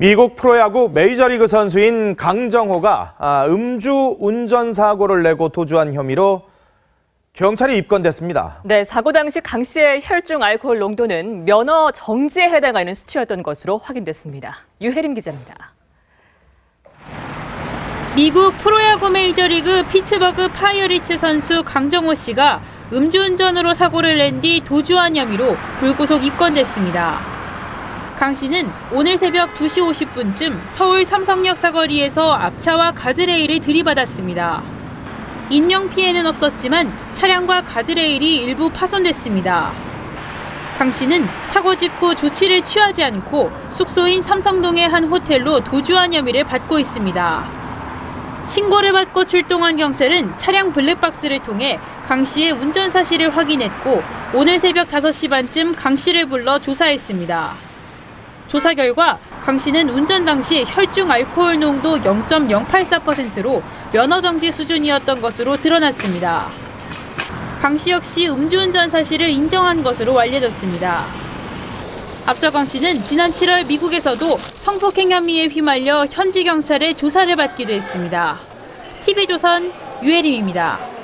미국 프로야구 메이저리그 선수인 강정호가 음주 운전사고를 내고 도주한 혐의로 경찰에 입건됐습니다. 네, 사고 당시 강 씨의 혈중 알코올 농도는 면허 정지에 해당하는 수치였던 것으로 확인됐습니다. 유혜림 기자입니다. 미국 프로야구 메이저리그 피츠버그 파이어리츠 선수 강정호 씨가 음주운전으로 사고를 낸 뒤 도주한 혐의로 불구속 입건됐습니다. 강 씨는 오늘 새벽 2시 50분쯤 서울 삼성역 사거리에서 앞차와 가드레일을 들이받았습니다. 인명 피해는 없었지만 차량과 가드레일이 일부 파손됐습니다. 강 씨는 사고 직후 조치를 취하지 않고 숙소인 삼성동의 한 호텔로 도주한 혐의를 받고 있습니다. 신고를 받고 출동한 경찰은 차량 블랙박스를 통해 강 씨의 운전 사실을 확인했고 오늘 새벽 5시 반쯤 강 씨를 불러 조사했습니다. 조사 결과 강 씨는 운전 당시 혈중 알코올 농도 0.084%로 면허 정지 수준이었던 것으로 드러났습니다. 강 씨 역시 음주운전 사실을 인정한 것으로 알려졌습니다. 앞서 강 씨는 지난 7월 미국에서도 성폭행 혐의에 휘말려 현지 경찰의 조사를 받기도 했습니다. TV조선 유혜림입니다.